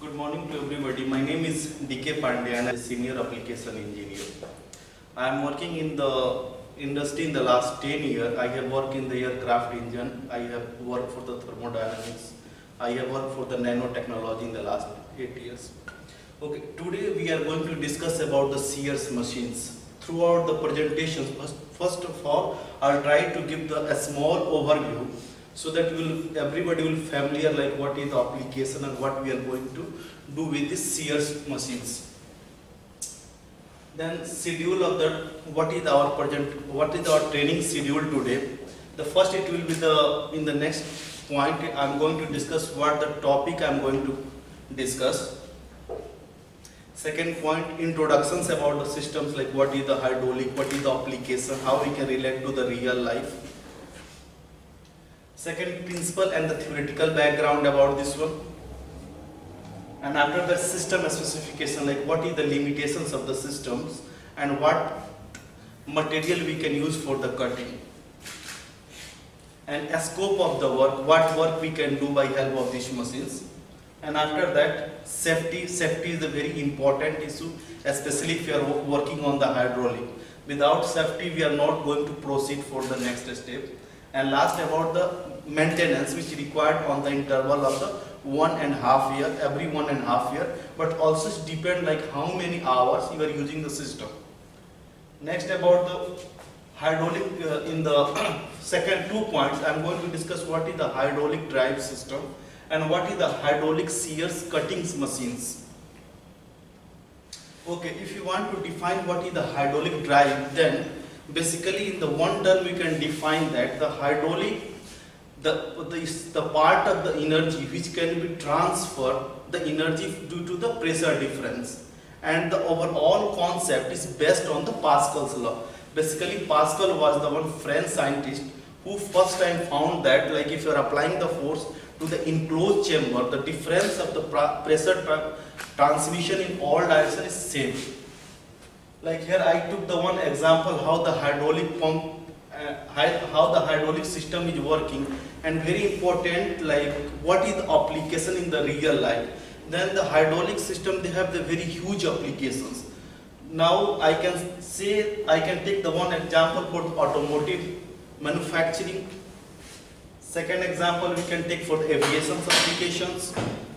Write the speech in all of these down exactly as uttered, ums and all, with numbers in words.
Good morning to everybody. My name is D K Pandey and I am a senior application engineer. I am working in the industry in the last ten years. I have worked in the aircraft engine. I have worked for the thermodynamics. I have worked for the nanotechnology in the last eight years. Okay, today we are going to discuss about the Sears machines. Throughout the presentation, first, first of all, I'll try to give the, a small overview so that will everybody will familiar like what is the application and what we are going to do with the Sears machines. Then schedule of the what is our present what is our training schedule today. The first it will be the in the next point I am going to discuss what the topic I am going to discuss. Second point, introductions about the systems like what is the hydraulic, what is the application, how we can relate to the real life. Second, principle and the theoretical background about this one. And after that, system specification, like what is the limitations of the systems and what material we can use for the cutting. And a scope of the work, what work we can do by help of these machines. And after that, safety. Safety is a very important issue, especially if you are working on the hydraulic. Without safety, we are not going to proceed for the next step. And last, about the maintenance, which is required on the interval of the one and a half year, every one and a half year, but also depend like how many hours you are using the system. Next, about the hydraulic, uh, in the second two points, I am going to discuss what is the hydraulic drive system and what is the hydraulic Sears cuttings machines. Okay, if you want to define what is the hydraulic drive, then basically in the one term we can define that the hydraulic, the, the, the part of the energy which can be transferred, the energy due to the pressure difference. And the overall concept is based on the Pascal's law. Basically Pascal was the one French scientist who first time found that like if you are applying the force to the enclosed chamber, the difference of the pressure tra transmission in all directions is same. Like here I took the one example how the hydraulic pump, uh, how the hydraulic system is working, and very important like what is the application in the real life. Then the hydraulic system, they have the very huge applications. Now I can say, I can take the one example for the automotive manufacturing. Second example we can take for the aviation applications,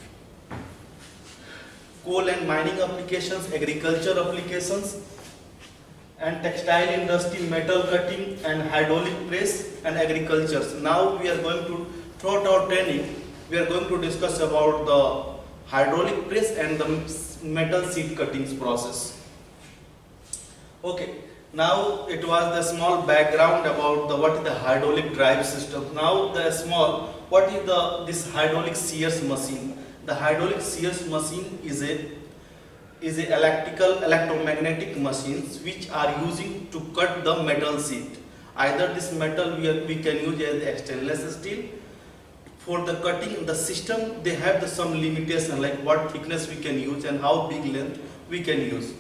coal and mining applications, agriculture applications, and textile industry, metal cutting and hydraulic press and agriculture. Now we are going to, throughout our training, we are going to discuss about the hydraulic press and the metal sheet cuttings process. Okay, now it was the small background about the what is the hydraulic drive system. Now the small, what is the this hydraulic Sears machine? The hydraulic Sears machine is a is a electrical electromagnetic machines which are using to cut the metal sheet. Either this metal we, are, we can use as stainless steel. For the cutting the system, they have the some limitation like what thickness we can use and how big length we can use.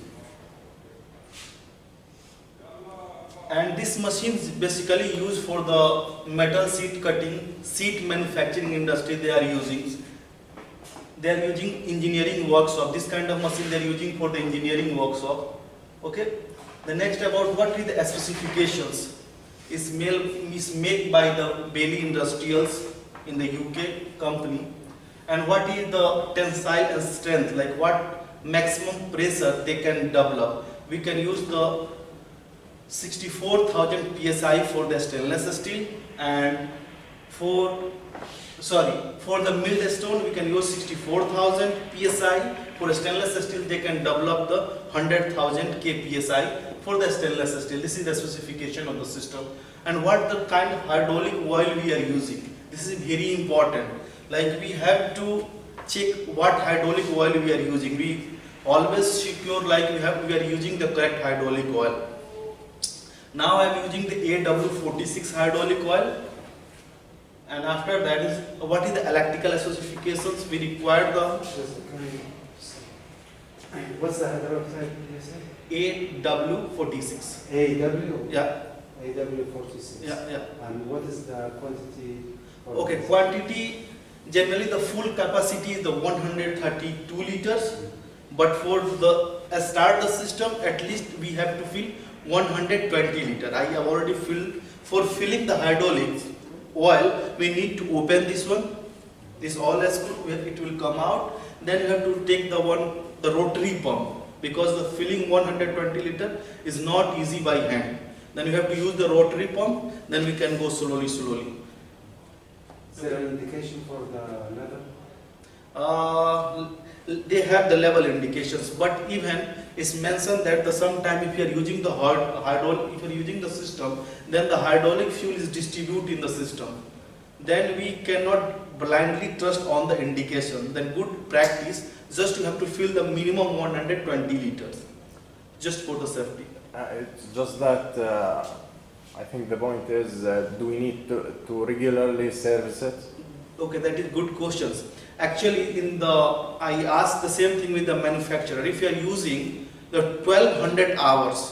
And this machine is basically used for the metal sheet cutting, sheet manufacturing industry they are using. They are using engineering workshop. This kind of machine they are using for the engineering workshop. Okay. The next about what is the specifications is made is made by the Bailey Industrials in the U K company. And what is the tensile and strength, like what maximum pressure they can develop. We can use the sixty-four thousand P S I for the stainless steel, and for sorry for the milled stone we can use sixty-four thousand P S I. For stainless steel they can develop the one hundred thousand K P S I for the stainless steel. This is the specification of the system. And what the kind of hydraulic oil we are using, this is very important. Like we have to check what hydraulic oil we are using. We always secure like we have we are using the correct hydraulic oil. Now I am using the A W forty-six hydraulic oil, and after that is what is the electrical specifications we require the. What's the hydraulic type? A W forty-six. A W. Yeah. A W forty-six. Yeah, yeah. And what is the quantity? Okay, quantity Generally the full capacity is the one hundred thirty-two liters, but for the uh, start the system at least we have to fill one hundred twenty liter. I have already filled. For filling the hydraulics oil, we need to open this one, this all screw where it will come out. Then you have to take the one, the rotary pump, because the filling one hundred twenty liter is not easy by hand. Then you have to use the rotary pump, then we can go slowly, slowly. Is there an indication for the level? Uh, they have the level indications, but even it's mentioned that the sometime if you are using the hard hydraulic, if you are using the system, then the hydraulic fuel is distributed in the system. Then we cannot blindly trust on the indication. Then good practice, just you have to fill the minimum one hundred twenty liters, just for the safety. Uh, it's just that uh, I think the point is, uh, do we need to, to regularly service it? Okay, that is good questions. Actually, in the I asked the same thing with the manufacturer. If you are using the twelve hundred hours,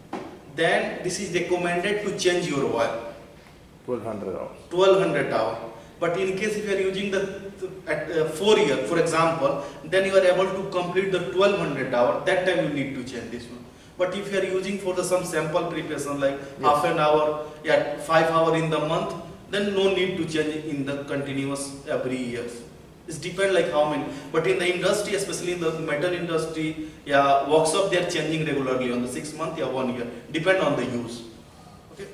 then this is recommended to change your oil. twelve hundred hours. twelve hundred hours. But in case if you are using the at uh, four year, for example, then you are able to complete the twelve hundred hour. That time you need to change this one. But if you are using for the some sample preparation like yes. half an hour, yeah, five hour in the month, then no need to change in the continuous every year. It depends like how many. But in the industry, especially in the metal industry, yeah, workshop they are changing regularly on the six month, yeah, one year. Depend on the use. Okay.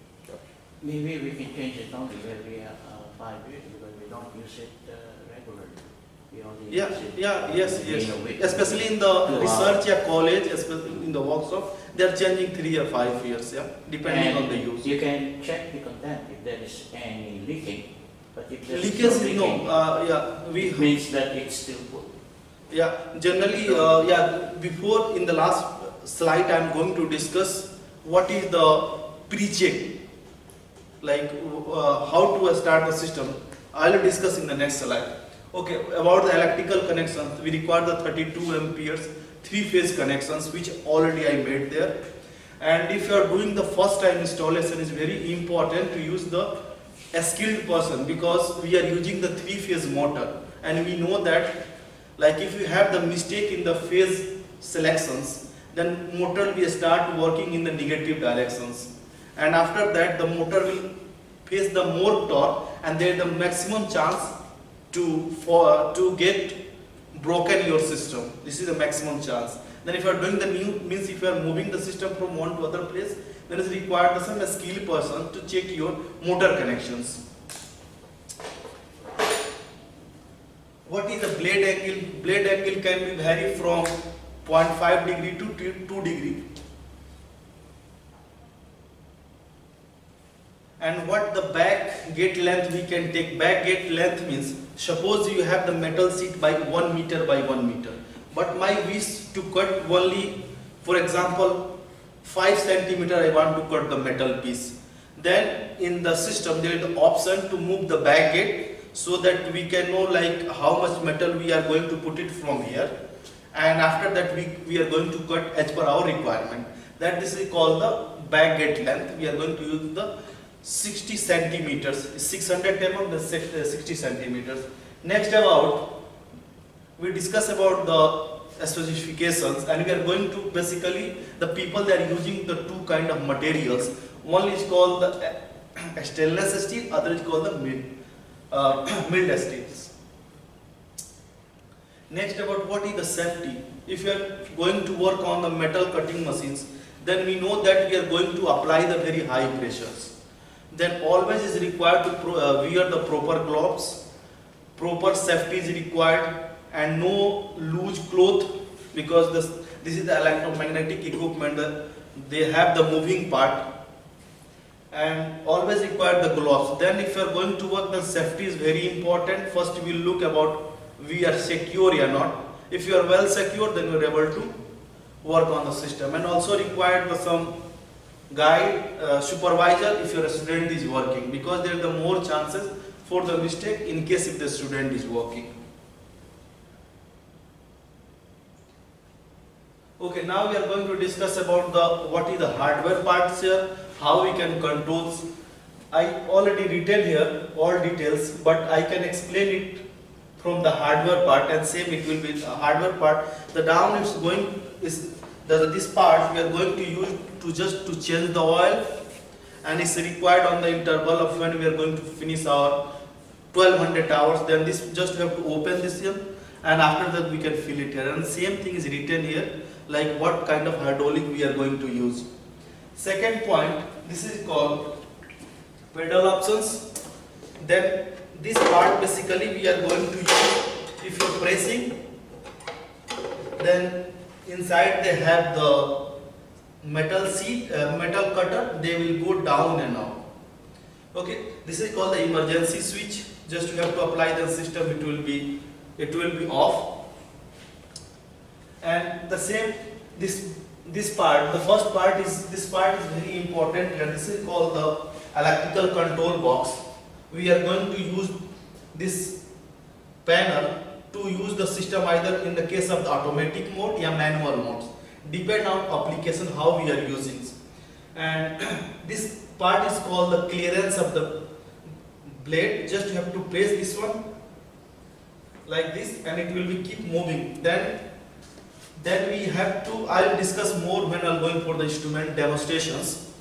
Maybe we can change it only every uh, five years because we don't use it uh, regularly. We only Yeah, use it, yeah, uh, yes, yes. in a week. Especially in the Two research, yeah, college, especially in the workshop, they are changing three or five years, yeah, depending And on the use. you can check the content if there is any leaking. But if there is Leakage, no is leaking, no, uh, yeah, we, it means that it's still full. yeah, generally, uh, yeah, before in the last slide, I am going to discuss what is the pre-check, like uh, how to start the system. I will discuss in the next slide. Okay, about the electrical connections, we require the thirty-two amperes three-phase connections, which already I made there. And if you are doing the first time installation, is very important to use the a skilled person, because we are using the three-phase motor, and we know that like if you have the mistake in the phase selections, then motor will start working in the negative directions, and after that the motor will face the more torque, and there is the maximum chance to for to get broken your system. This is the maximum chance. Then if you are doing the new, means if you are moving the system from one to other place, then is required some skilled person to check your motor connections. What is the blade angle? Blade angle can be vary from zero point five degree to two degree. And what the back gate length we can take? Back gate length means, suppose you have the metal sheet by one meter by one meter, but my wish to cut only, for example, five centimeter I want to cut the metal piece. Then in the system there is the option to move the back gate, so that we can know like how much metal we are going to put it from here, and after that we, we are going to cut as per our requirement. That this is called the back gate length. We are going to use the sixty centimeters, six hundred millimeters, sixty centimeters. Next about, we discuss about the specifications, and we are going to basically the people that are using the two kind of materials. One is called the stainless steel, other is called the mild, uh, mild steels. Next about what is the safety. If you are going to work on the metal cutting machines, then we know that we are going to apply the very high pressures. Then always is required to pro, uh, wear the proper gloves, proper safety is required, and no loose cloth, because this, this is the electromagnetic equipment, that they have the moving part, and always require the gloves. Then if you are going to work, the safety is very important. First we will look about we are secure or not. If you are well secure, then you are able to work on the system, and also required the some guide, uh, supervisor if your student is working, because there are the more chances for the mistake in case if the student is working. Okay, now we are going to discuss about the what is the hardware parts here, how we can control. I already written here all details, but I can explain it from the hardware part, and same it will be the hardware part. The down is going is the, this part we are going to use to just to change the oil, and it's required on the interval of when we are going to finish our twelve hundred hours. Then this just we have to open this here, and after that we can fill it here. And same thing is written here, like what kind of hydraulic we are going to use. Second point, this is called pedal options. Then this part basically we are going to use, if you are pressing, then inside they have the metal seat, uh, metal cutter, they will go down and out. Okay, this is called the emergency switch. Just you have to apply the system, it will be it will be off. And the same this this part, the first part is this part is very important, and this is called the electrical control box. We are going to use this panel to use the system either in the case of the automatic mode or manual modes, depend on application how we are using. And this part is called the clearance of the blade. Just you have to press this one like this, and it will be keep moving. Then then we have to, I will discuss more when I am going for the instrument demonstrations.